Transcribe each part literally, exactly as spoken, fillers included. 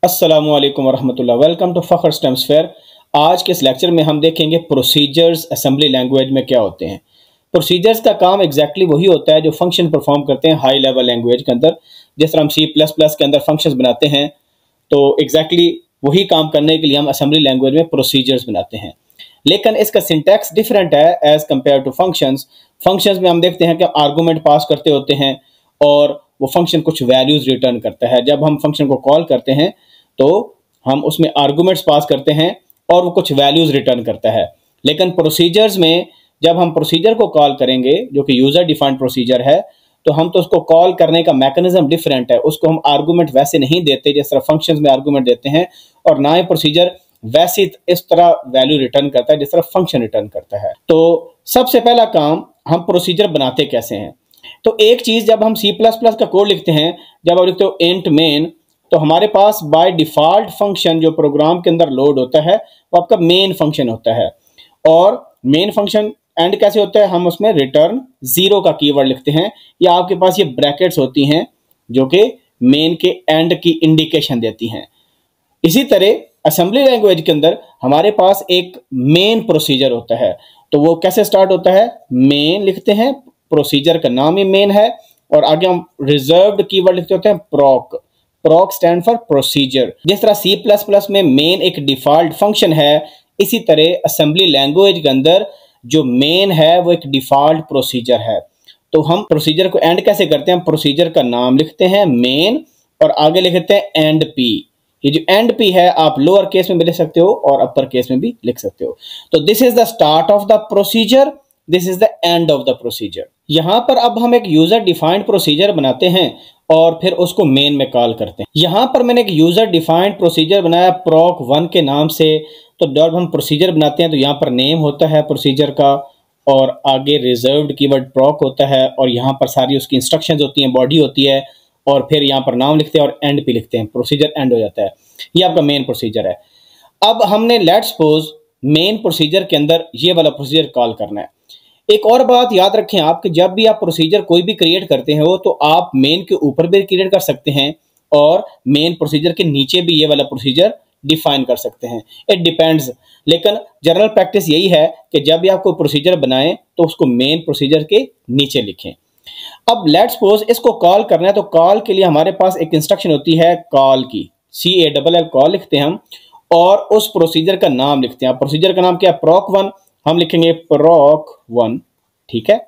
अस्सलामु अलैकुम वरहमतुल्लाह। Welcome to Fakhr stems fair. आज के इस लेक्चर में हम देखेंगे प्रोसीजर्स असेंबली लैंग्वेज में क्या होते हैं। प्रोसीजर्स का काम एग्जैक्टली वही होता है जो फंक्शन परफॉर्म करते हैं हाई लेवल लैंग्वेज के अंदर। जिस तरह हम सी प्लस प्लस के अंदर फंक्शंस बनाते हैं, तो एग्जैक्टली वही काम करने के लिए हम असेंबली लैंग्वेज में प्रोसीजर्स बनाते हैं। लेकिन इसका सिंटैक्स डिफरेंट है as compared to functions. Functions में हम देखते हैं कि आर्गूमेंट पास करते होते हैं और वो फंक्शन कुछ वैल्यूज रिटर्न करता है। जब हम फंक्शन को कॉल करते हैं तो हम उसमें आर्गुमेंट्स पास करते हैं और वो कुछ वैल्यूज रिटर्न करता है। लेकिन प्रोसीजर्स में जब हम प्रोसीजर को कॉल करेंगे, जो कि यूजर डिफाइंड प्रोसीजर है, तो हम तो उसको कॉल करने का मैकेनिज्म डिफरेंट है। उसको हम आर्गुमेंट वैसे नहीं देते जिस तरह फंक्शंस में आर्गुमेंट देते हैं, और ना ही प्रोसीजर वैसे इस तरह वैल्यू रिटर्न करता है जिस तरह फंक्शन रिटर्न करता है। तो सबसे पहला काम, हम प्रोसीजर बनाते कैसे हैं। तो एक चीज, जब हम सी प्लस प्लस का कोड लिखते हैं, जब आप लिखते हो इंट मेन, तो हमारे पास बाय डिफॉल्ट फंक्शन जो प्रोग्राम के अंदर लोड होता है वो आपका मेन फंक्शन होता है। और मेन फंक्शन एंड कैसे होता है, हम उसमें रिटर्न जीरो का कीवर्ड लिखते हैं, या आपके पास ये ब्रैकेट्स होती हैं जो कि मेन के एंड की इंडिकेशन देती हैं। इसी तरह असेंबली लैंग्वेज के अंदर हमारे पास एक मेन प्रोसीजर होता है। तो वो कैसे स्टार्ट होता है, मेन लिखते हैं, प्रोसीजर का नाम ही मेन है, और आगे हम रिजर्व्ड कीवर्ड लिखते होते हैं proc. Proc stand for procedure. जिस तरह सी प्लस प्लस में मेन एक डिफॉल्ट फंक्शन है, इसी तरह असेंबली लैंग्वेज के अंदर जो मेन है वो एक डिफॉल्ट प्रोसीजर है। तो हम प्रोसीजर को एंड कैसे करते हैं, हम प्रोसीजर का नाम लिखते हैं मेन और आगे लिखते हैं एंड पी। ये जो एंड पी है आप लोअर केस में भी लिख सकते हो और अपर केस में भी लिख सकते हो। तो this is the start of the procedure, this is the end of the procedure. यहां पर अब हम एक यूजर डिफाइंड प्रोसीजर बनाते हैं और फिर उसको मेन में कॉल करते हैं। यहां पर मैंने एक यूजर डिफाइंड प्रोसीजर बनाया प्रोक वन के नाम से। तो जब हम प्रोसीजर बनाते हैं तो यहाँ पर नेम होता है प्रोसीजर का, और आगे रिजर्व्ड कीवर्ड प्रोक होता है, और यहाँ पर सारी उसकी इंस्ट्रक्शंस होती हैं, बॉडी होती है, और फिर यहाँ पर नाम लिखते हैं और एंड पे लिखते हैं, प्रोसीजर एंड हो जाता है। ये आपका मेन प्रोसीजर है। अब हमने लेट्स सपोज मेन प्रोसीजर के अंदर ये वाला प्रोसीजर कॉल करना है। एक और बात याद रखें आप कि जब भी आप प्रोसीजर कोई भी क्रिएट करते हो तो आप मेन के ऊपर भी क्रिएट कर सकते हैं और मेन प्रोसीजर के नीचे भी ये वाला प्रोसीजर डिफाइन कर सकते हैं। इट डिपेंड्स, लेकिन जनरल प्रैक्टिस यही है कि जब भी आप कोई प्रोसीजर बनाएं तो उसको मेन प्रोसीजर के नीचे लिखें। अब लेट्स सपोज इसको कॉल करना है, तो कॉल के लिए हमारे पास एक इंस्ट्रक्शन होती है कॉल की, C A double L call लिखते हैं हम, और उस प्रोसीजर का नाम लिखते हैं। प्रोसीजर का नाम क्या है, प्रोक वन, हम लिखेंगे प्रोक वन। ठीक है।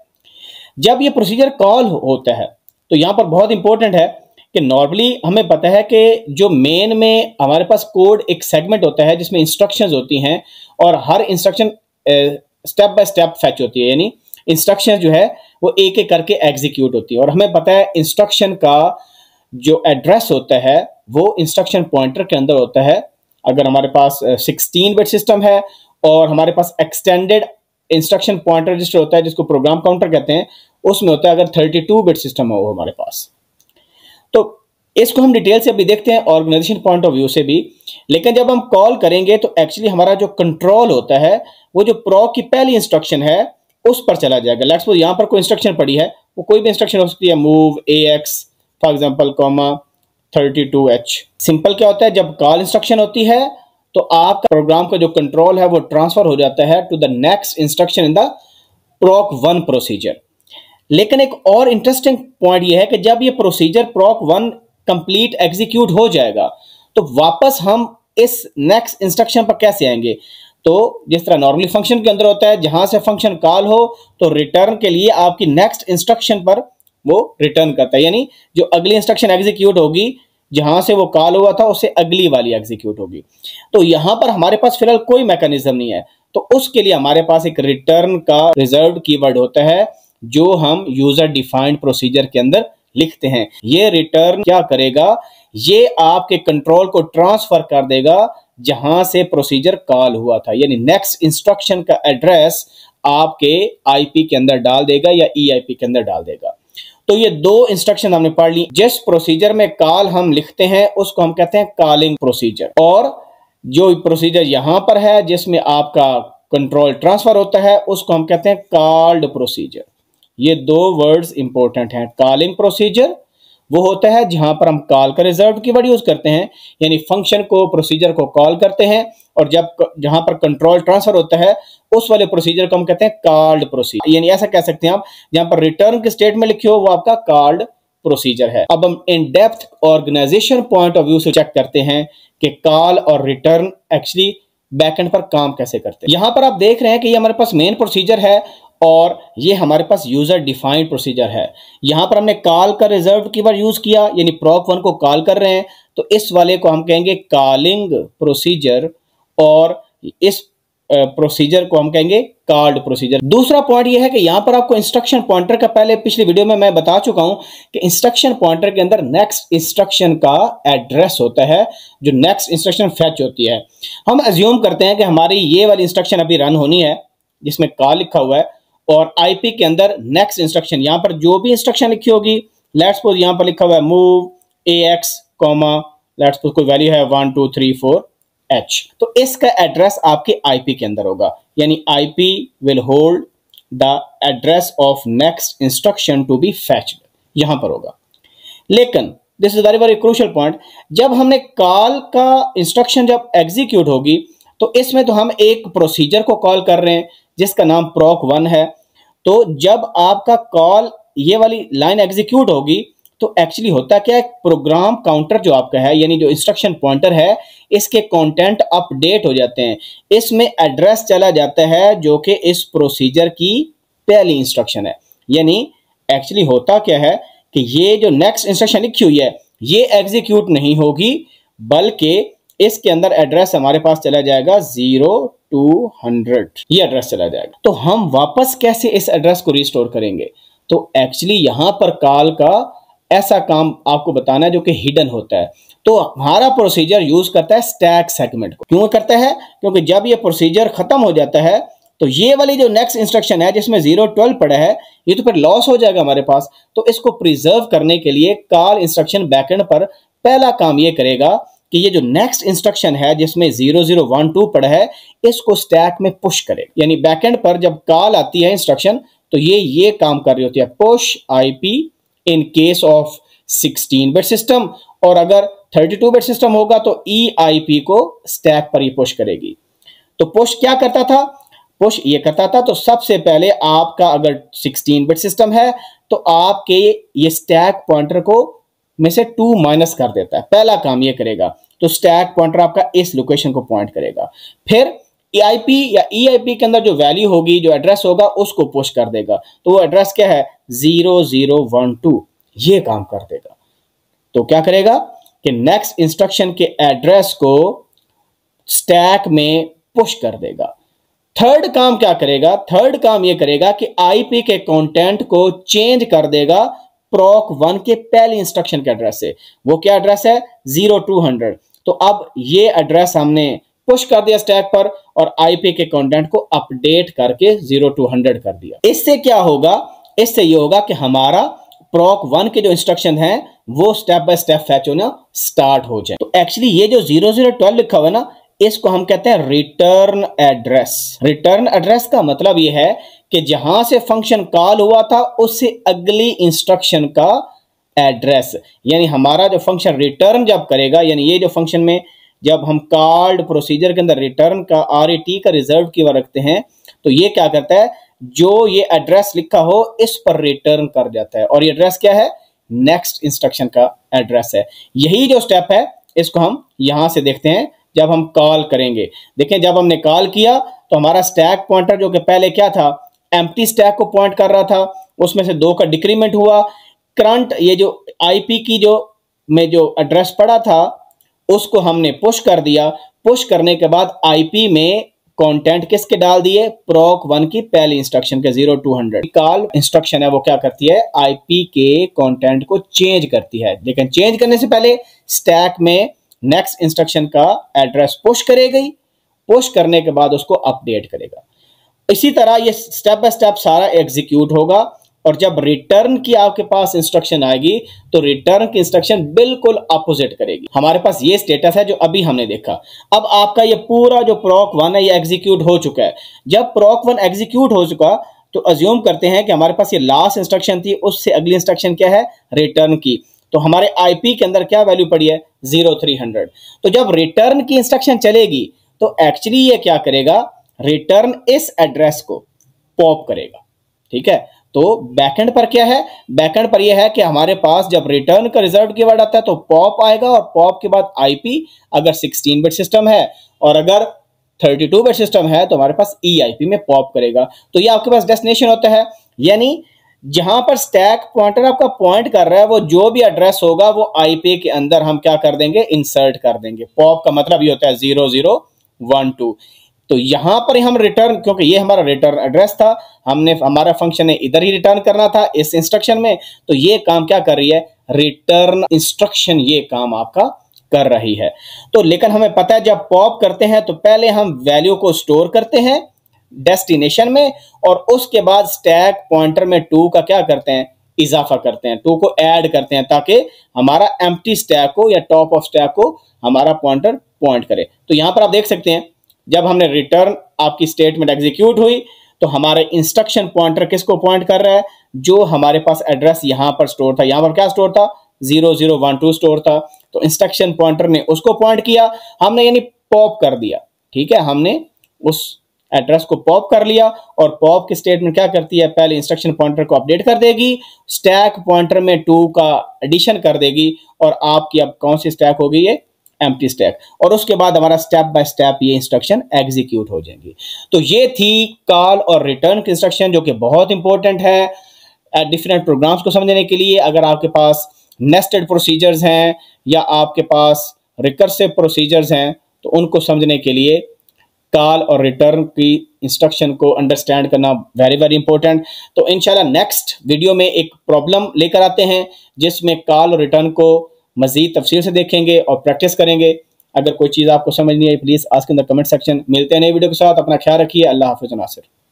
जब ये प्रोसीजर कॉल होता है तो यहां पर बहुत इंपॉर्टेंट है कि नॉर्मली हमें पता है कि जो मेन में हमारे पास कोड एक सेगमेंट होता है जिसमें इंस्ट्रक्शंस होती हैं, और हर instruction step by step fetch होती है, यानी इंस्ट्रक्शन जो है वो एक एक करके एग्जीक्यूट होती है। और हमें पता है इंस्ट्रक्शन का जो एड्रेस होता है वो इंस्ट्रक्शन पॉइंटर के अंदर होता है। अगर हमारे पास सिक्सटीन बिट सिस्टम है और हमारे पास एक्सटेंडेड इंस्ट्रक्शन पॉइंटर रजिस्टर होता है जिसको प्रोग्राम काउंटर कहते हैं, उसमें होता है अगर थर्टी टू बिट सिस्टम हो हमारे पास। तो इसको हम डिटेल से अभी देखते हैं ऑर्गेनाइजेशन पॉइंट ऑफ व्यू से भी। लेकिन जब हम कॉल करेंगे तो एक्चुअली हमारा जो कंट्रोल होता है वो जो प्रोक की पहली इंस्ट्रक्शन है उस पर चला जाएगा। लेट्स सपोज यहाँ पर कोई इंस्ट्रक्शन पड़ी है, वो कोई भी इंस्ट्रक्शन हो सकती है, move A X for example comma thirty two H. Simple क्या होता है, जब कॉल इंस्ट्रक्शन होती है तो आपका प्रोग्राम का जो कंट्रोल है वो ट्रांसफर हो जाता है to the next instruction in the proc one procedure. लेकिन एक और इंटरेस्टिंग पॉइंट ये है कि जब ये procedure proc one complete execute हो जाएगा तो वापस हम इस नेक्स्ट इंस्ट्रक्शन पर कैसे आएंगे। तो जिस तरह नॉर्मली फंक्शन के अंदर होता है, जहां से फंक्शन कॉल हो तो रिटर्न के लिए आपकी नेक्स्ट इंस्ट्रक्शन पर वो रिटर्न करता है, यानी जो अगली इंस्ट्रक्शन एग्जीक्यूट होगी जहां से वो कॉल हुआ था उससे अगली वाली एग्जीक्यूट होगी। तो यहां पर हमारे पास फिलहाल कोई मैकेनिज्म नहीं है, तो उसके लिए हमारे पास एक रिटर्न का रिजर्व्ड कीवर्ड होता है जो हम यूजर डिफाइंड प्रोसीजर के अंदर लिखते हैं। ये रिटर्न क्या करेगा, ये आपके कंट्रोल को ट्रांसफर कर देगा जहां से प्रोसीजर कॉल हुआ था, यानी नेक्स्ट इंस्ट्रक्शन का एड्रेस आपके आईपी के अंदर डाल देगा या ईआईपी के अंदर डाल देगा। तो ये दो इंस्ट्रक्शन हमने पढ़ ली। जिस प्रोसीजर में कॉल हम लिखते हैं उसको हम कहते हैं कॉलिंग प्रोसीजर, और जो प्रोसीजर यहां पर है जिसमें आपका कंट्रोल ट्रांसफर होता है उसको हम कहते हैं कॉल्ड प्रोसीजर। ये दो वर्ड्स इंपॉर्टेंट हैं, कॉलिंग प्रोसीजर वो होता है जहां पर हम कॉल का रिजर्व कीवर्ड यूज करते हैं, यानी फंक्शन को प्रोसीजर को कॉल करते हैं, और जब जहां पर कंट्रोल ट्रांसफर होता है उस वाले प्रोसीजर को हम कहते हैं कॉल्ड प्रोसीजर। यानी ऐसा कह सकते हैं आप, जहां पर रिटर्न के स्टेटमेंट लिखे हो वो आपका कॉल्ड प्रोसीजर है। अब हम in depth organisation point of view से चेक करते हैं कि कॉल और रिटर्न एक्चुअली बैकएंड पर काम कैसे करते हैं। यहां पर आप देख रहे हैं कि ये हमारे पास मेन प्रोसीजर है और ये हमारे पास यूजर डिफाइंड प्रोसीजर है। यहां पर हमने कॉल का रिजर्व कीवर्ड यूज किया, यानी प्रॉक वन को कॉल कर रहे हैं, तो इस वाले को हम कहेंगे कॉलिंग प्रोसीजर, और इस प्रोसीजर को हम कहेंगे कॉल्ड प्रोसीजर। दूसरा पॉइंट यह है कि यहां पर आपको इंस्ट्रक्शन पॉइंटर का, पहले पिछली वीडियो में मैं बता चुका हूं कि इंस्ट्रक्शन पॉइंटर के अंदर नेक्स्ट इंस्ट्रक्शन का एड्रेस होता है, जो नेक्स्ट इंस्ट्रक्शन फेच होती है। हम अज्यूम करते हैं कि हमारी ये वाली इंस्ट्रक्शन अभी रन होनी है जिसमें कॉल लिखा हुआ है, और आईपी के अंदर नेक्स्ट इंस्ट्रक्शन, यहां पर जो भी इंस्ट्रक्शन लिखी होगी, लेट्स सपोज यहां पर लिखा हुआ है move A X comma, let's suppose कोई वैल्यू है one two three four H, तो इसका एड्रेस आपके आईपी के अंदर होगा, यानी IP will hold the address of next instruction to be fetched, यहां पर होगा। लेकिन this is very very crucial point, जब हमने कॉल का इंस्ट्रक्शन जब एग्जीक्यूट होगी तो इसमें तो हम एक प्रोसीजर को कॉल कर रहे हैं जिसका नाम प्रॉक वन है। तो जब आपका कॉल ये वाली लाइन एग्जीक्यूट होगी तो एक्चुअली होता क्या है, प्रोग्राम काउंटर जो आपका है, यानी जो इंस्ट्रक्शन पॉइंटर है, इसके कंटेंट अपडेट हो जाते हैं, इसमें एड्रेस चला जाता है जो कि इस प्रोसीजर की पहली इंस्ट्रक्शन है। यानी एक्चुअली होता क्या है कि ये जो नेक्स्ट इंस्ट्रक्शन लिखी हुई है ये एग्जीक्यूट नहीं होगी, बल्कि इसके अंदर एड्रेस हमारे पास चला जाएगा जीरो टू हंड्रेड, ये एड्रेस चला जाएगा। तो हम वापस कैसे इस एड्रेस को रिस्टोर करेंगे? तो एक्चुअली यहां पर कॉल का ऐसा काम आपको बताना है जो कि हिडन होता है। तो हमारा प्रोसीजर यूज करता है स्टैक सेगमेंट को। क्यों करता है? क्योंकि जब ये प्रोसीजर खत्म हो जाता है तो ये वाली जो नेक्स्ट इंस्ट्रक्शन है जिसमें जीरो ट्वेल्व पड़ा है, ये तो फिर लॉस हो जाएगा हमारे पास। तो इसको प्रिजर्व करने के लिए कॉल इंस्ट्रक्शन बैकएंड पर पहला काम ये करेगा कि ये जो नेक्स्ट इंस्ट्रक्शन है जिसमें जीरो जीरो वन टू पड़ा है, इसको स्टैक में पुश करे। यानी बैकएंड पर जब कॉल आती है इंस्ट्रक्शन तो ये ये काम कर रही होती है, push IP in case of sixteen bit system, और अगर थर्टी टू बिट सिस्टम होगा तो ई आई पी को स्टैक पर ही पुश करेगी। तो पुश क्या करता था? पुश ये करता था, तो सबसे पहले आपका अगर सिक्सटीन बिट सिस्टम है तो आपके ये स्टैक पॉइंटर को में से टू माइनस कर देता है, पहला काम ये करेगा। तो स्टैक पॉइंटर आपका इस लोकेशन को पॉइंट करेगा, फिर ईआईपी या ईआईपी के अंदर जो वैल्यू होगी, जो एड्रेस होगा, उसको पुश कर देगा। तो वो एड्रेस क्या है? जीरो जीरो वन टू, ये काम कर देगा। तो क्या करेगा कि नेक्स्ट इंस्ट्रक्शन के एड्रेस को स्टैक में पुश कर देगा। थर्ड काम क्या करेगा? थर्ड काम ये करेगा कि आईपी के कंटेंट को चेंज कर देगा प्रॉक वन के पहले इंस्ट्रक्शन के एड्रेस से। वो क्या एड्रेस है? Zero two hundred. तो अब ये एड्रेस हमने पुश कर दिया स्टैक पर और आईपी के कंटेंट को अपडेट करके जीरो टू हंड्रेड कर दिया। इससे क्या होगा? इससे ये होगा कि हमारा प्रॉक वन के जो इंस्ट्रक्शन है वो स्टेप बाय स्टेप फैच होना स्टार्ट हो जाए। तो एक्चुअली ये जो जीरो जीरो ट्वेल्व लिखा हुआ है ना, इसको हम कहते हैं रिटर्न एड्रेस। रिटर्न एड्रेस का मतलब ये है कि जहां से फंक्शन कॉल हुआ था उससे अगली इंस्ट्रक्शन का एड्रेस, यानी हमारा जो फंक्शन रिटर्न जब करेगा, यानी ये जो फंक्शन में जब हम कॉल्ड प्रोसीजर के अंदर रिटर्न का आर ए टी का रिजर्व कीवर्ड रखते हैं, तो ये क्या करता है, जो ये एड्रेस लिखा हो इस पर रिटर्न कर जाता है। और ये एड्रेस क्या है? नेक्स्ट इंस्ट्रक्शन का एड्रेस है। यही जो स्टेप है इसको हम यहां से देखते हैं जब हम कॉल करेंगे। देखें, जब हमने कॉल किया तो हमारा स्टैक पॉइंटर जो कि पहले क्या था, एम्प्टी स्टैक को पॉइंट कर रहा था, उसमें से दो का डिक्रीमेंट हुआ। करंट ये जो आईपी की जो में जो एड्रेस पड़ा था उसको हमने पुश कर दिया। पुश करने के बाद आईपी में कंटेंट किसके डाल दिए? प्रॉक वन की पहली इंस्ट्रक्शन के zero two hundred. Call instruction है वो क्या करती है? आईपी के कंटेंट को चेंज करती है, लेकिन चेंज करने से पहले स्टैक में नेक्स्ट इंस्ट्रक्शन का एड्रेस पुश करेगी, पुश करने के बाद उसको अपडेट करेगा। इसी तरह ये स्टेप बाय स्टेप सारा एग्जीक्यूट होगा, और जब रिटर्न की आपके पास इंस्ट्रक्शन आएगी तो रिटर्न की इंस्ट्रक्शन बिल्कुल अपोजिट करेगी। हमारे पास ये स्टेटस है जो अभी हमने देखा। अब आपका ये पूरा जो प्रॉक वन है ये एग्जीक्यूट हो चुका है। जब प्रॉक वन एग्जीक्यूट हो चुका तो अज्यूम करते हैं कि हमारे पास ये लास्ट इंस्ट्रक्शन थी, उससे अगली इंस्ट्रक्शन क्या है? रिटर्न की। तो हमारे आईपी के अंदर क्या वैल्यू पड़ी है, जीरो थ्री हंड्रेड। तो जब रिटर्न की इंस्ट्रक्शन चलेगी तो एक्चुअली ये क्या करेगा, रिटर्न इस एड्रेस को पॉप करेगा। ठीक है, तो बैकएंड पर क्या है, बैकएंड पर यह है कि हमारे पास जब रिटर्न का रिजल्ट कीवर्ड आता है तो पॉप आएगा, और पॉप के बाद आईपी अगर सिक्सटीन बिट सिस्टम है और अगर थर्टी टू बिट सिस्टम है तो हमारे पास ई आई पी में पॉप करेगा। तो ये आपके पास डेस्टिनेशन होता है, यानी जहां पर स्टैक पॉइंटर आपका पॉइंट कर रहा है वो जो भी एड्रेस होगा वो आईपी के अंदर हम क्या कर देंगे, इंसर्ट कर देंगे। पॉप का मतलब ये होता है जीरो जीरो वन टू। तो यहां पर हम रिटर्न, क्योंकि ये हमारा रिटर्न एड्रेस था, हमने हमारा फंक्शन है इधर ही रिटर्न करना था इस इंस्ट्रक्शन में, तो ये काम क्या कर रही है, रिटर्न इंस्ट्रक्शन ये काम आपका कर रही है। तो लेकिन हमें पता है जब पॉप करते हैं तो पहले हम वैल्यू को स्टोर करते हैं डेस्टिनेशन में, और उसके बाद स्टैक पॉइंटर में टू का क्या करते हैं, इजाफा करते हैं, टू को ऐड करते हैं ताकि हमारा एम्प्टी स्टैक को या टॉप ऑफ स्टैक को हमारा पॉइंटर पॉइंट करे। तो यहां पर आप देख सकते हैं जब हमने रिटर्न आपकी स्टेटमेंट एग्जीक्यूट हुई तो हमारे इंस्ट्रक्शन पॉइंटर किसको पॉइंट कर रहा है, जो हमारे पास एड्रेस यहां पर स्टोर था, यहां पर क्या स्टोर था, zero zero one two store था, तो इंस्ट्रक्शन पॉइंटर ने उसको पॉइंट किया, हमने यानी पॉप कर दिया। ठीक है, हमने उस एड्रेस को पॉप कर लिया, और पॉप की स्टेटमेंट क्या करती है, पहले इंस्ट्रक्शन पॉइंटर को अपडेट कर देगी, स्टैक पॉइंटर में टू का एडिशन कर देगी, और आपकी अब कौन सी स्टैक होगी, ये एम्प्टी स्टैक, और उसके बाद हमारा स्टेप बाय स्टेप ये इंस्ट्रक्शन एग्जीक्यूट हो जाएंगी। तो ये थी कॉल और रिटर्न की इंस्ट्रक्शन, जो कि बहुत इंपॉर्टेंट है डिफरेंट प्रोग्राम्स को समझने के लिए। अगर आपके पास नेस्टेड प्रोसीजर्स हैं या आपके पास रिकर्सिव प्रोसीजर्स हैं तो उनको समझने के लिए कॉल और रिटर्न की इंस्ट्रक्शन को अंडरस्टैंड करना वेरी वेरी इंपॉर्टेंट। तो इंशाल्लाह नेक्स्ट वीडियो में एक प्रॉब्लम लेकर आते हैं जिसमें कॉल और रिटर्न को मजीद तफसील से देखेंगे और प्रैक्टिस करेंगे। अगर कोई चीज़ आपको समझ नहीं आई please ask in the comment section. मिलते हैं नई वीडियो के साथ, अपना ख्याल रखिए, अल्लाह हाफिज़ नासिर।